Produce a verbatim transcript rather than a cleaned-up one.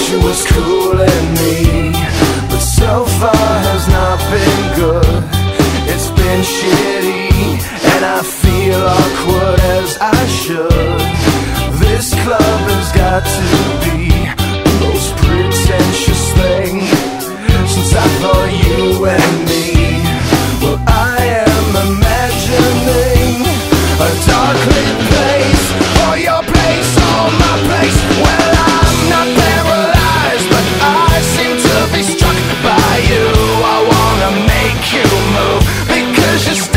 she was cooling me, but so far has not been good. It's been shitty, and I feel awkward as I should. This club has got to be